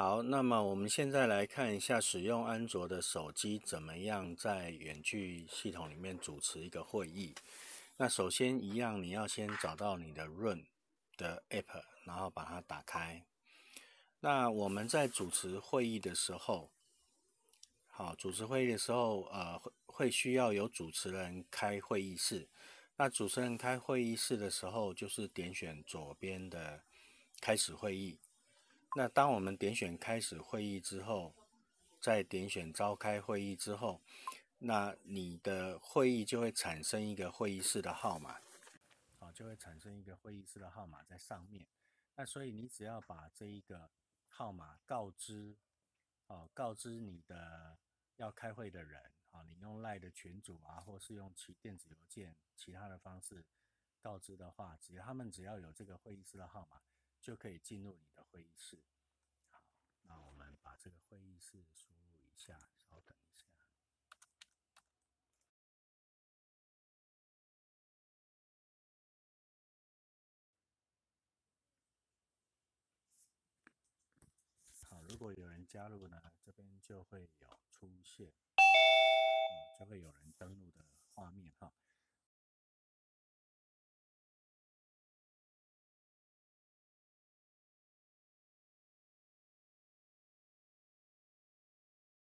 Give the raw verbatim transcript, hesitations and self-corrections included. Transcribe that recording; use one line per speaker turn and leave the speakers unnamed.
好，那么我们现在来看一下使用安卓的手机怎么样在远距系统里面主持一个会议。那首先一样，你要先找到你的 Run 的 App， 然后把它打开。那我们在主持会议的时候，好，主持会议的时候，呃，会会需要有主持人开会议室。那主持人开会议室的时候，就是点选左边的开始会议。那当我们点选开始会议之后，再点选召开会议之后，那你的会议就会产生一个会议室的号码，好，就会产生一个会议室的号码在上面。那所以你只要把这一个号码告知，哦，告知你的要开会的人，啊，你用 LINE 的群组啊，或是用其电子邮件其他的方式告知的话，只要他们只要有这个会议室的号码，就可以进入你的会议室。好，那我们把这个会议室输入一下，稍等一下。好，如果有人加入呢，这边就会有出现，嗯，就会有人登录的画面哈。